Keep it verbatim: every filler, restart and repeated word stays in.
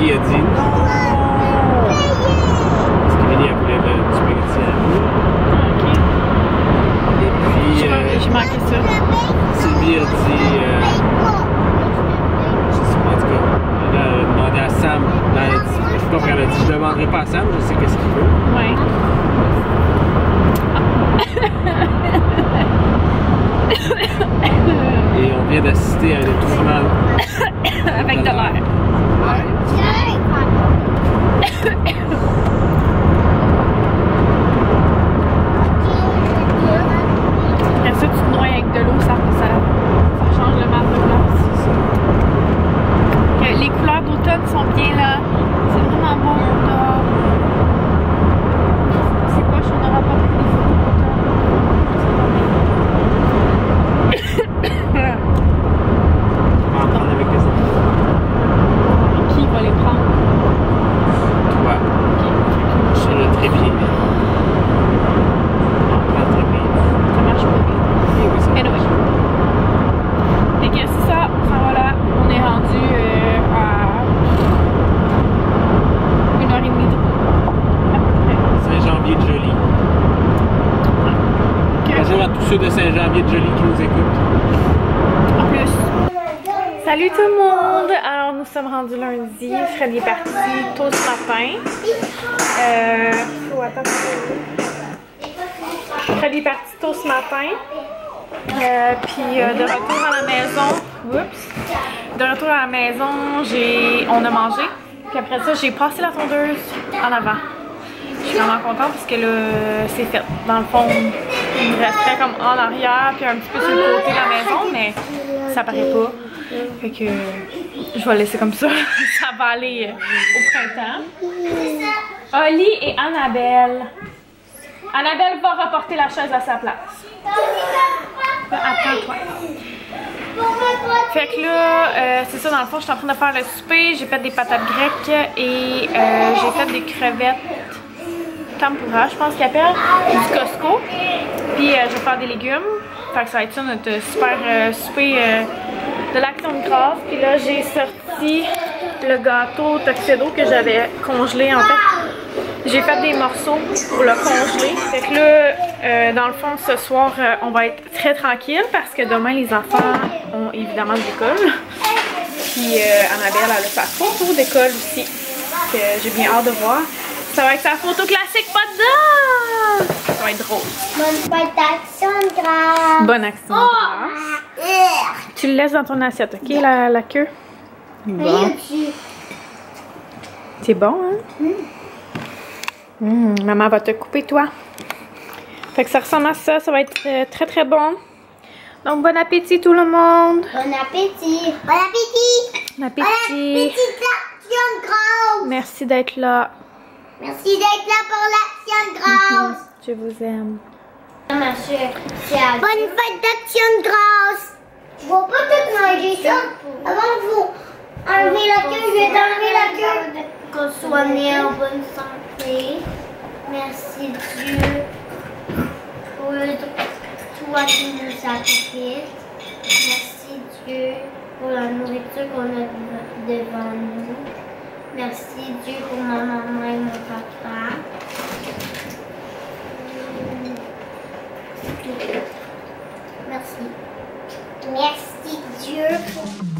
Billy a dit non! Parce que Billy a voulu le spaghetti à nous. Ok. Et puis. Euh, J'ai manqué ça. Sylvie a dit. Euh, je sais pas, en tout cas, elle a demandé à Sam. Ben, elle a dit, je sais pas pourquoi elle a dit je demanderai pas à Sam, je sais qu'est-ce qu'il veut. Ouais. Et on vient d'assister à un détournement Avec de l'air. Après ça, tu te noies avec de l'eau, ça, ça, ça change le marbre de glace. Que les couleurs d'automne sont bien là. C'est vraiment beau dehors. C'est quoi, je n'aurai pas pris des photos d'automne. On va en prendre avec les autres. Qui va les prendre? Toi. Okay. Sur le trépied. On prend le trépied. Ça marche pas bien. Oui, oui, ça marche. Anyway. Fait que c'est ça, enfin voilà, on est rendu euh, à une heure et demie de route, à peu près. Saint-Janvier-de-Joly. Okay. Bonjour à tous ceux de Saint-Janvier-de-Joly qui nous écoutent. En plus. Salut tout le monde! Alors nous sommes rendus lundi, Fred est parti tôt ce matin. Euh... Oh, attends, Fred est parti tôt ce matin. Euh, puis euh, de retour à la maison, oups, de retour à la maison, j'ai, on a mangé. Puis après ça, j'ai passé la tondeuse en avant. Je suis vraiment contente parce que là, c'est fait. Dans le fond, il me resterait comme en arrière puis un petit peu sur le côté de la maison, mais ça paraît pas. Fait que je vais le laisser comme ça. Ça va aller au printemps. Oli et Annabelle. Annabelle va reporter la chaise à sa place. Attends-toi. Fait que là, euh, c'est ça, dans le fond, je suis en train de faire le souper. J'ai fait des patates grecques et euh, j'ai fait des crevettes tempura, je pense qu'ils appellent, du Costco. Puis euh, je vais faire des légumes. Fait que ça va être ça notre super euh, souper euh, de l'Action de grâce. Puis là, j'ai sorti le gâteau Tuxedo que j'avais congelé en fait. J'ai fait des morceaux pour le congeler. Fait que là, euh, dans le fond, ce soir, euh, on va être très tranquille parce que demain, les enfants ont évidemment de l'école. Puis euh, Annabelle, elle a sa photo d'école aussi, que j'ai bien hâte de voir. Ça va être sa photo classique, pas dedans! Ça va être drôle. Bonne fête d'action de grâce! Bonne action de grâce. Tu le laisses dans ton assiette, ok, la, la queue? Bon. C'est bon, hein? Mm. Mmh, maman va te couper, toi. Fait que ça ressemble à ça, ça va être euh, très très bon. Donc bon appétit tout le monde. Bon appétit. Bon appétit. Bon appétit. Bon appétit l'action de grâce. Merci d'être là. Merci d'être là pour l'action de grâce. Je vous aime. Ma chère, bonne fête d'action de grâce. Je vais pas tout manger ça. Avant que vous enlevez la queue, je vais t'enlever la queue. Qu'on soit né en bonne santé. Merci Dieu pour le toi qui nous apportes. Merci Dieu pour la nourriture qu'on a devant nous. Merci Dieu pour ma maman et mon papa. Merci. Merci Dieu pour...